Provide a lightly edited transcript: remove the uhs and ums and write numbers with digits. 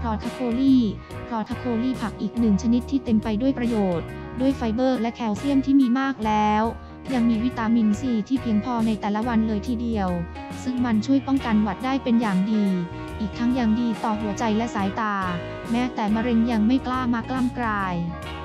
รอทาโคลีผักอีกหนึ่งชนิดที่เต็มไปด้วยประโยชน์ด้วยไฟเบอร์และแคลเซียมที่มีมากแล้วยังมีวิตามินซีที่เพียงพอในแต่ละวันเลยทีเดียวซึ่งมันช่วยป้องกันหวัดได้เป็นอย่างดีอีกทั้งยังดีต่อหัวใจและสายตาแม้แต่มะเร็งยังไม่กล้ามากล้ำกลาย